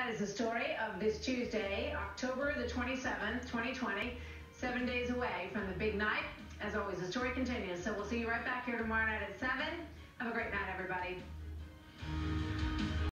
That is the story of this Tuesday, October the 27th, 2020, 7 days away from the big night. As always, the story continues. So we'll see you right back here tomorrow night at 7. Have a great night, everybody.